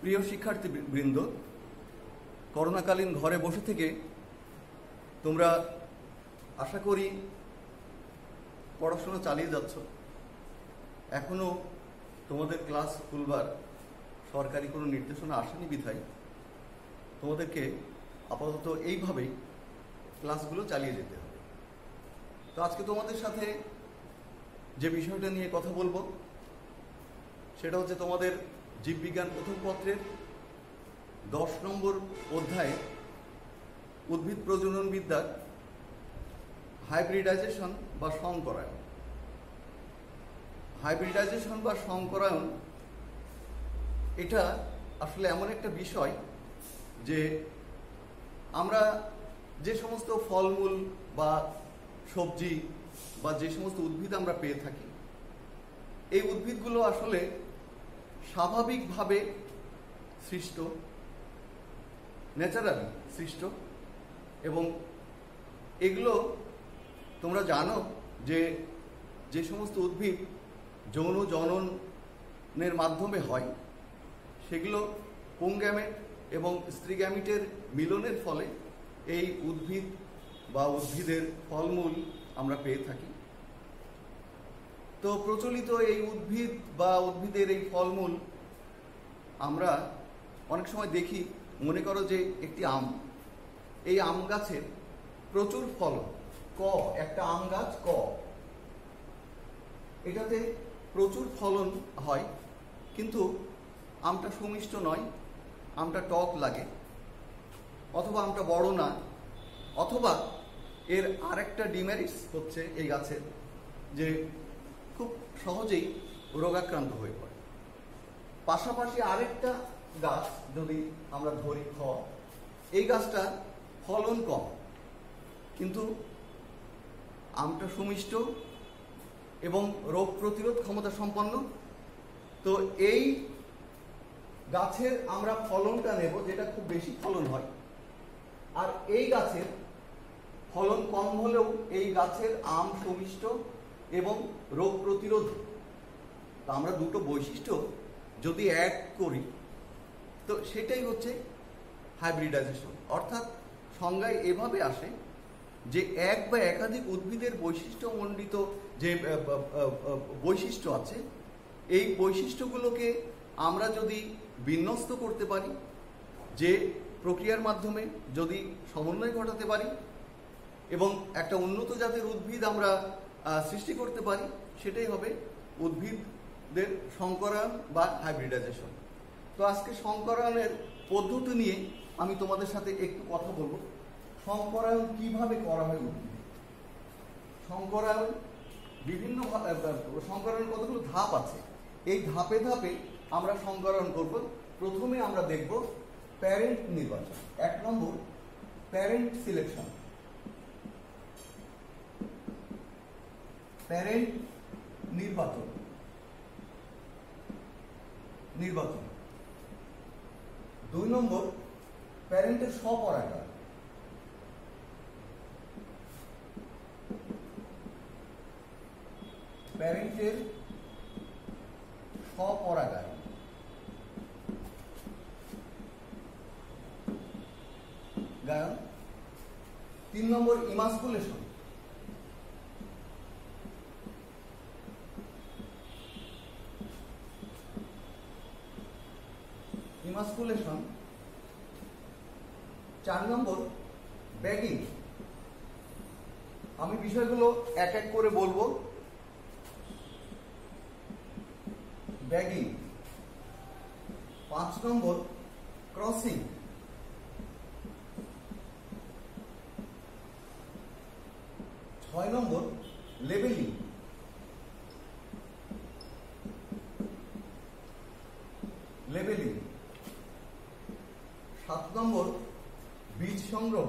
প্রিয় শিক্ষার্থীবৃন্দ, করোনাকালীন ঘরে বসে থেকে তোমরা আশা করি পড়াশোনা চালিয়ে যাচ্ছ। এখনো তোমাদের ক্লাস খুলবার সরকারি কোনো নির্দেশনা আসেনি বিধায় তোমাদেরকে আপাতত এইভাবেই ক্লাসগুলো চালিয়ে যেতে হবে। তো আজকে তোমাদের সাথে যে বিষয়টা নিয়ে কথা বলবো সেটা হচ্ছে তোমাদের জীববিজ্ঞান প্রথম পত্রের 10 নম্বর অধ্যায়ে উদ্ভিদ প্রজনন বিদ্যার হাইব্রিডাইজেশন বা সংকরায়ন। হাইব্রিডাইজেশন বা সংকরায়ন এটা আসলে এমন একটা বিষয় যে আমরা যে সমস্ত ফলমূল বা সবজি বা যে সমস্ত উদ্ভিদ আমরা পেয়ে থাকি, এই উদ্ভিদগুলো আসলে স্বাভাবিকভাবে সৃষ্ট, ন্যাচারালি সৃষ্ট, এবং এগুলো তোমরা জানো যে যে সমস্ত উদ্ভিদ যৌন জননের মাধ্যমে হয় সেগুলো পুংগ্যামেট এবং স্ত্রীগ্যামিটের মিলনের ফলে এই উদ্ভিদ বা উদ্ভিদের ফলমূল আমরা পেয়ে থাকি। তো প্রচলিত এই উদ্ভিদ বা উদ্ভিদের এই ফলমূল আমরা অনেক সময় দেখি, মনে করো যে একটি আম, এই আম গাছের প্রচুর ফলন, একটা আম গাছ এটাতে প্রচুর ফলন হয়, কিন্তু আমটা সুমিষ্ট নয়, আমটা টক লাগে, অথবা আমটা বড় না, অথবা এর আরেকটা ডিমেরিটস হচ্ছে এই গাছের যে খুব সহজেই রোগাক্রান্ত হয়ে পড়ে। পাশাপাশি আরেকটা গাছ যদি আমরা ধরি এই গাছটা ফলন কম, কিন্তু আমটা সুমিষ্ট এবং রোগ প্রতিরোধ ক্ষমতা সম্পন্ন। তো এই গাছের আমরা ফলনটা নেব যেটা খুব বেশি ফলন হয়, আর এই গাছের ফলন কম হলেও এই গাছের আম সুমিষ্ট এবং রোগ প্রতিরোধ। তা আমরা দুটো বৈশিষ্ট্য যদি এক করি তো সেটাই হচ্ছে হাইব্রিডাইজেশন। অর্থাৎ সংজ্ঞায় এভাবে আসে যে এক বা একাধিক উদ্ভিদের বৈশিষ্ট্যমণ্ডিত যে বৈশিষ্ট্য আছে, এই বৈশিষ্ট্যগুলোকে আমরা যদি বিন্যস্ত করতে পারি, যে প্রক্রিয়ার মাধ্যমে যদি সমন্বয় ঘটাতে পারি এবং একটা উন্নত জাতের উদ্ভিদ আমরা সৃষ্টি করতে পারি, সেটাই হবে উদ্ভিদদের সংকরায়ন বা হাইব্রিডাইজেশন। তো আজকে সংকরায়নের পদ্ধতি নিয়ে আমি তোমাদের সাথে একটু কথা বলবো। সংকরায়ন কিভাবে করা হয় উদ্ভিদে? সংকরায়ন বিভিন্ন সংকরায়নের কতগুলো ধাপ আছে, এই ধাপে ধাপে আমরা সংকরায়ন করব। প্রথমে আমরা দেখব প্যারেন্ট নির্বাচন। 1 নম্বর প্যারেন্ট সিলেকশন। প্যারেন্ট নির্বাচন 2 নম্বর প্যারেন্টের স্বপরাগায়ন। 3 নম্বর ইমাস্কুলেশন। 4 নম্বর ব্যাগিং। আমি বিষয়গুলো এক এক করে বলবো। Bagging. 5 number crossing. 6 number labelling. 7 number বীজ সংগ্রহ।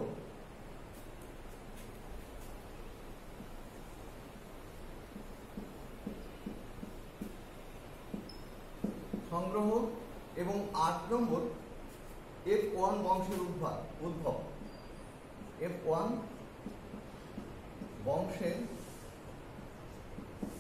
8 নম্বর F1 বংশের উদ্ভব। F1 বংশের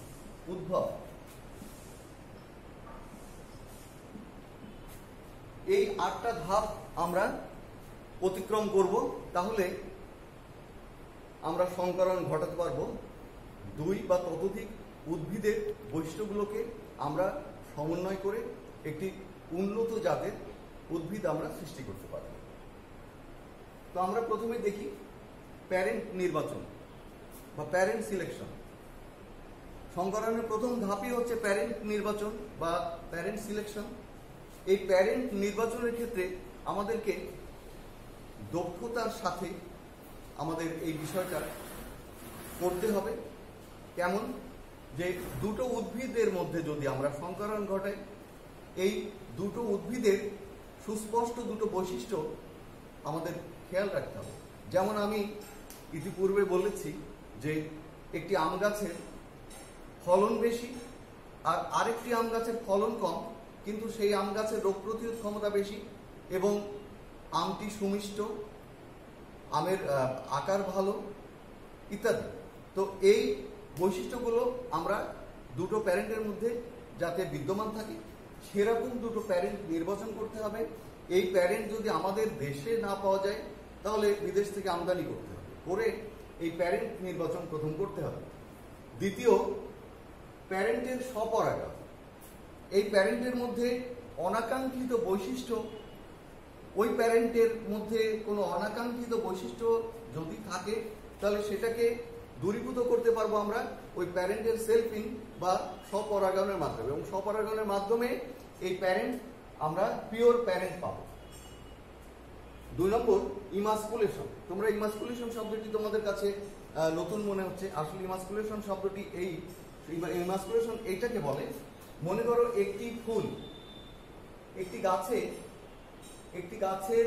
উদ্ভব। 8টা ধাপ আমরা অতিক্রম করব, তাহলে আমরা সংকরণ ঘটাতে পারবো। 2 বা ততোধিক উদ্ভিদের বৈশিষ্ট্যগুলোকে আমরা সমন্বয় করে একটি উন্নত জাতের উদ্ভিদ আমরা সৃষ্টি করতে পারব। তো আমরা প্রথমে দেখি প্যারেন্ট নির্বাচন বা প্যারেন্ট সিলেকশন। সংকরণের প্রথম ধাপই হচ্ছে প্যারেন্ট নির্বাচন বা প্যারেন্ট সিলেকশন। এই প্যারেন্ট নির্বাচনের ক্ষেত্রে আমাদেরকে দক্ষতার সাথে আমাদের এই বিষয়টা করতে হবে। কেমন? যে দুটো উদ্ভিদের মধ্যে যদি আমরা সংকরণ ঘটাই, এই দুটো উদ্ভিদের সুস্পষ্ট দুটো বৈশিষ্ট্য আমাদের খেয়াল রাখতে হবে। যেমন আমি ইতিপূর্বে বলেছি যে একটি আম গাছের ফলন বেশি আর আরেকটি আম গাছের ফলন কম, কিন্তু সেই আম গাছের রোগ প্রতিরোধ ক্ষমতা বেশি এবং আমটি সুমিষ্ট, আমের আকার ভালো ইত্যাদি। তো এই বৈশিষ্ট্যগুলো আমরা দুটো প্যারেন্টের মধ্যে যাতে বিদ্যমান থাকে সেরকম দুটো প্যারেন্ট নির্বাচন করতে হবে। এই প্যারেন্ট যদি আমাদের দেশে না পাওয়া যায় তাহলে বিদেশ থেকে আমদানি করতে হবে, করে এই প্যারেন্ট নির্বাচন প্রথম করতে হবে। দ্বিতীয়, প্যারেন্টের স্বপরাগণ। এই প্যারেন্টের মধ্যে অনাকাঙ্ক্ষিত বৈশিষ্ট্য, ওই প্যারেন্টের মধ্যে কোনো অনাকাঙ্ক্ষিত বৈশিষ্ট্য যদি থাকে তাহলে সেটাকে দূরীভূত করতে পারবো আমরা ওই প্যারেন্টের সেলফিং বা স্বপরাগণের মাধ্যমে, এবং স্বপরাগণের মাধ্যমে এই প্যারেন্ট আমরা পিওর প্যারেন্ট পাবো। 2 নম্বর, ইমাস্কুলেশন। তোমরা ইমাস্কুলেশন শব্দটি তোমাদের কাছে নতুন মনে হচ্ছে। আসলে ইমাস্কুলেশন শব্দটি ইমাস্কুলেশন এইটাকে বলে, মনে করো একটি ফুল, একটি গাছের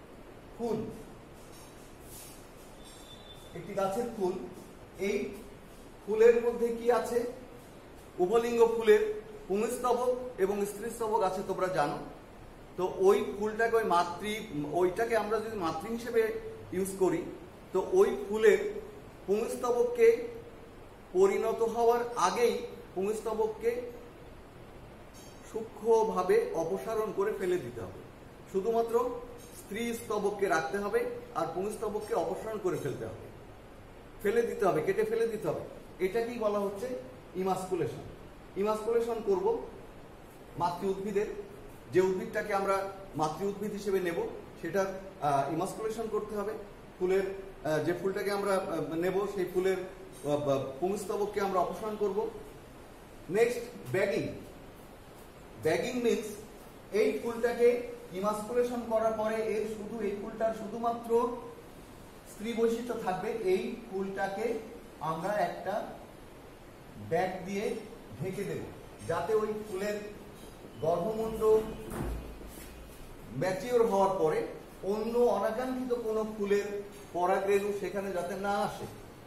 ফুল, এই ফুলের মধ্যে কি আছে? উভলিঙ্গ ফুলের পুংস্তবক এবং স্ত্রীস্তবক আছে, তোমরা জানো। তো ওই ফুলটাকে ওইটাকে আমরা যদি মাতৃ হিসেবে ইউজ করি, তো ওই ফুলের পুংস্তবককে পরিণত হওয়ার আগেই পুংস্তবককে সূক্ষ্মভাবে অপসারণ করে ফেলে দিতে হবে। শুধুমাত্র স্ত্রী স্তবককে রাখতে হবে আর পুংস্তবককে অপসারণ করে ফেলতে হবে, কেটে ফেলে দিতে হবে। এটাকেই বলা হচ্ছে ইমাস্কুলেশন। ইমাস্কুলেশন করব মাতৃ উদ্ভিদের, যে উদ্ভিদটাকে আমরা মাতৃ উদ্ভিদ হিসেবে নেব সেটা ইমাস্কুলেশন করতে হবে। ফুলের যে ফুলটাকে আমরা নেব সেই ফুলের পুংস্তবককে আমরা অপসারণ করব। Next, bagging. ব্যাগিং মিন্স এই ফুলটাকে ইমাস্কুলেশন করার পরে এই ফুলটার শুধুমাত্র স্ত্রী বৈশিষ্ট্য থাকবে। এই ফুলটাকে আমরা একটা ব্যাগ দিয়ে ঢেকে দেব, যাতে ওই ফুলের গর্ভমুণ্ড ম্যাচিওর হওয়ার পরে অন্য অনাকাঙ্ক্ষিত কোনো ফুলের পরাগরেণু সেখানে যাতে না আসে।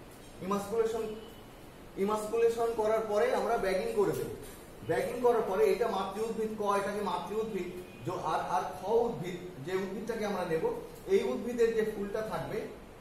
ইমাস্কুলেশন করার পরে আমরা ব্যাগিং করে দেব। ব্যাগিং করার পরে এটা মাতৃ উদ্ভিদ, এটাকে মাতৃ উদ্ভিদ, আর খ উদ্ভিদ, যে উদ্ভিদটাকে আমরা নেব, এই উদ্ভিদের যে ফুলটা থাকবে,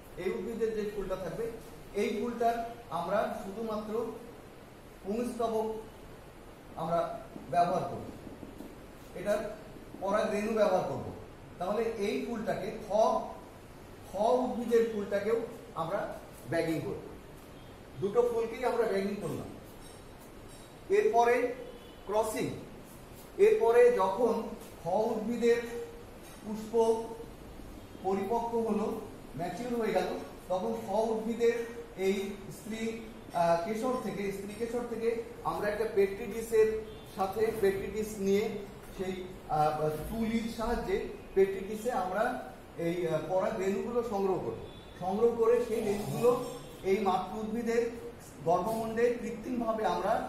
এই ফুলটার আমরা শুধুমাত্র পুংস্তবক আমরা ব্যবহার করব, এটার পরাগরেণু ব্যবহার করব। তাহলে এই ফুলটাকে খ উদ্ভিদের ফুলটাকেও আমরা ব্যাগিং করব। দুটো ফুলকেই আমরা ব্যাগিং করলাম। এরপরে ক্রসিং। এরপরে যখন খ উদ্ভিদের পুষ্প পরিপক্ক হলো, ম্যাচিউর হয়ে গেল, তখন খ উদ্ভিদের এই স্ত্রী কেশর থেকে আমরা একটা পেট্রি ডিশ নিয়ে সেই তুলির সাহায্যে পেট্রি ডিশে আমরা এই পরাগ রেণুগুলো সংগ্রহ করে সেই রেণুগুলো এই মাতৃ উদ্ভিদের গর্ভমুণ্ডে কৃত্রিমভাবে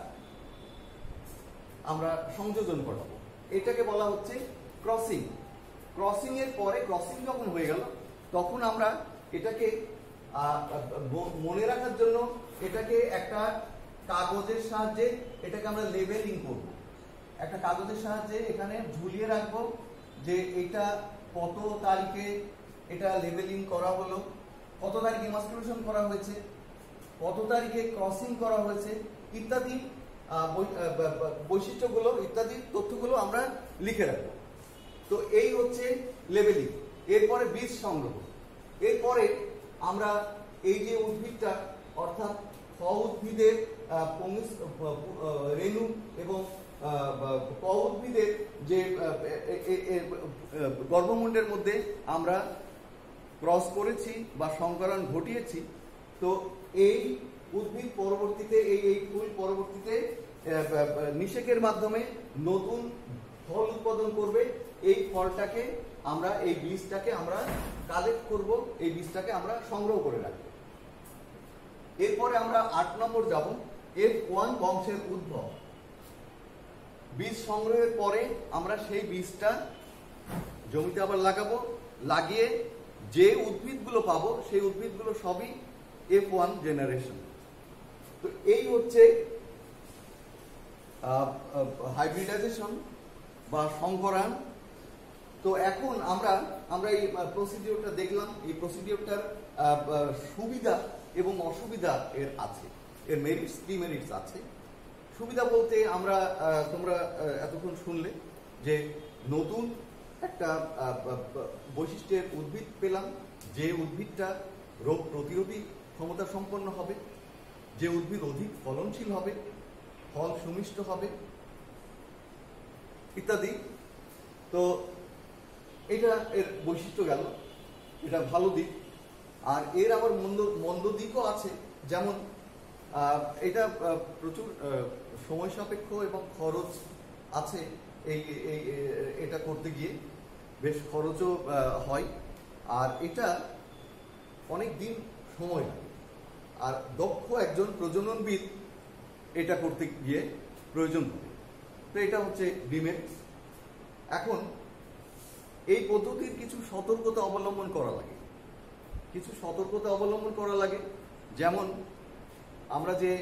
আমরা সংযোজন করাবো। এটাকে বলা হচ্ছে ক্রসিং। ক্রসিং এর পরে, ক্রসিং যখন হয়ে গেল, তখন আমরা এটাকে মনে রাখার জন্য এটাকে একটা কাগজের সাহায্যে এটাকে আমরা লেবেলিং করব। একটা কাগজের সাহায্যে এখানে ঝুলিয়ে রাখবো যে এটা কত তারিখে এটা লেবেলিং করা হলো, কত তারিখে ইমাস্কুলেশন করা হয়েছে, কত তারিখে ক্রসিং করা হয়েছে ইত্যাদি বৈশিষ্ট্যগুলো ইত্যাদি তথ্যগুলো আমরা লিখে রাখবো। তো এই হচ্ছে লেবেলিং। এরপরে বীজ সংগ্রহ। এরপরে আমরা এই যে উদ্ভিদটা অর্থাৎ খ উদ্ভিদের রেণু এবং ক উদ্ভিদের যে গর্ভমুণ্ডের মধ্যে আমরা ক্রস করেছি বা সংকরণ ঘটিয়েছি, তো এই উদ্ভিদ পরবর্তীতে এই ফুল পরবর্তীতে নিষেকের মাধ্যমে নতুন ফল উৎপাদন করবে। এই ফলটাকে আমরা, এই বীজটাকে আমরা কালেক্ট করব, এই বীজটাকে আমরা সংগ্রহ করে রাখবো। এরপরে আমরা 8 নম্বর যাব, F1 বংশের উদ্ভব। বীজ সংগ্রহের পরে আমরা সেই বীজটা জমিতে আবার লাগাবো, লাগিয়ে যে উদ্ভিদগুলো পাবো সেই উদ্ভিদগুলো সবই F1 জেনারেশন। তো এই হচ্ছে হাইব্রিডাইজেশন বা সংকরায়ন। তো এখন আমরা এই প্রসিডিওরটা দেখলাম। এই প্রসিডিওরটার সুবিধা এবং অসুবিধা এর আছে, এর মেরিটস, ডিমেরিটস আছে। সুবিধা বলতে আমরা, তোমরা এতক্ষণ শুনলে যে নতুন একটা বৈশিষ্ট্যের উদ্ভিদ পেলাম, যে উদ্ভিদটা রোগ প্রতিরোধী ক্ষমতা সম্পন্ন হবে, যে উদ্ভিদ অধিক ফলনশীল হবে, ফল সুমিষ্ট হবে ইত্যাদি। তো এটা এর বৈশিষ্ট্য গেল, এটা ভালো দিক। আর এর আবার মন্দ দিকও আছে, যেমন এটা প্রচুর সময় সাপেক্ষ এবং খরচ আছে। এটা করতে গিয়ে বেশ খরচও হয়, আর এটা অনেক দিন সময় লাগে। আর দক্ষ একজন প্রজননবিদ এটা করতে গিয়ে প্রয়োজন হবে। তো এটা হচ্ছে ডিমেরিটস। এখন এই পদ্ধতির কিছু সতর্কতা অবলম্বন করা লাগে, যেমন আমরা যে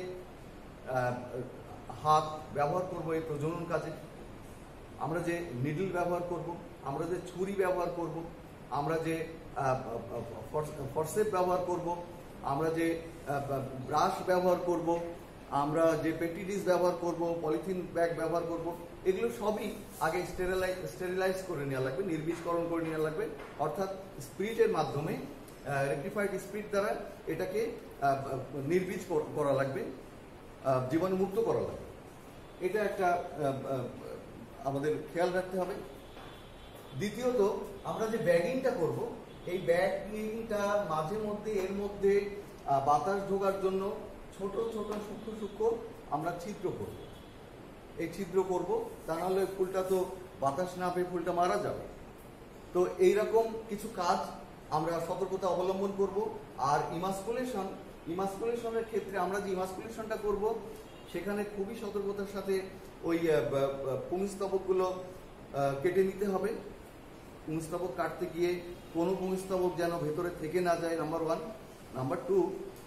হাত ব্যবহার করব এই প্রজনন কাজে, আমরা যে নিডল ব্যবহার করব, আমরা যে ছুরি ব্যবহার করব, আমরা যে ফরসেপ ব্যবহার করব, আমরা যে ব্রাশ ব্যবহার করব, আমরা যে পেটিডিস ব্যবহার করব, পলিথিন ব্যাগ ব্যবহার করব, এগুলো সবই আগে স্টেরিলাইজ করে নেওয়া লাগবে, নির্বীজকরণ করে নেওয়া লাগবে। অর্থাৎ স্পিরিটের মাধ্যমে, রেকটিফাইড স্পিরিট দ্বারা এটাকে নির্বীজ করা লাগবে, জীবাণুমুক্ত করা লাগবে। এটা একটা আমাদের খেয়াল রাখতে হবে। দ্বিতীয়ত, আমরা যে ব্যাগিংটা করব, এই ব্যাগিংটা মাঝে মধ্যে এর মধ্যে বাতাস ঢোকার জন্য ছোট ছোট সূক্ষ্ম আমরা ছিদ্র করব। এই ছিদ্র করব, তা নাহলে ফুলটা তো বাতাস না পেয়ে ফুলটা মারা যাবে। তো এইরকম কিছু কাজ আমরা সতর্কতা অবলম্বন করব। আর ইমাসকুলেশনের ক্ষেত্রে আমরা যে ইমাসকুলেশনটা করব, সেখানে খুবই সতর্কতার সাথে ওই পুংস্তবকগুলো কেটে নিতে হবে। পুংস্তবক কাটতে গিয়ে কোনো পুংস্তবক যেন ভেতরে থেকে না যায়, নাম্বার 1। নাম্বার 2,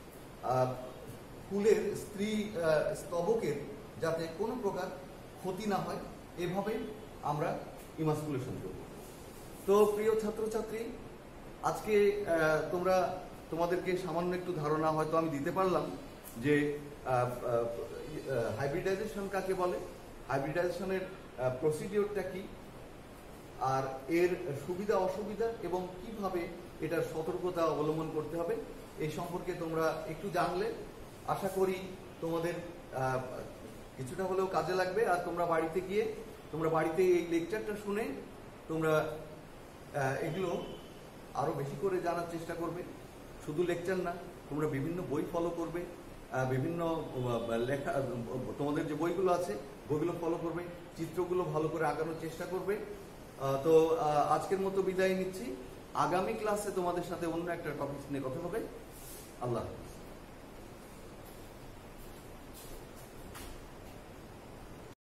ফুলের স্ত্রী স্তবকের যাতে কোনো প্রকার ক্ষতি না হয়, এভাবে আমরা ইমাসকুলেশন করব। তো প্রিয় ছাত্রছাত্রী, আজকে তোমাদেরকে সামান্য একটু ধারণা হয়তো আমি দিতে পারলাম যে হাইব্রিডাইজেশন কাকে বলে, হাইব্রিডাইজেশনের প্রসিডিওরটা কি, আর এর সুবিধা অসুবিধা এবং কিভাবে এটার সতর্কতা অবলম্বন করতে হবে, এই সম্পর্কে তোমরা একটু জানলে আশা করি তোমাদের কিছুটা হলেও কাজে লাগবে। আর তোমরা বাড়িতে এই লেকচারটা শুনে তোমরা এগুলো আরো বেশি করে জানার চেষ্টা করবে। শুধু লেকচার না, তোমরা বিভিন্ন বই ফলো করবে, বিভিন্ন লেখা, তোমাদের যে বইগুলো আছে বইগুলো ফলো করবে, চিত্রগুলো ভালো করে আঁকানোর চেষ্টা করবে। তো আজকের মতো বিদায় নিচ্ছি। আগামী ক্লাসে তোমাদের সাথে অন্য একটা টপিক নিয়ে কথা হবে। আল্লাহ হাফেজ।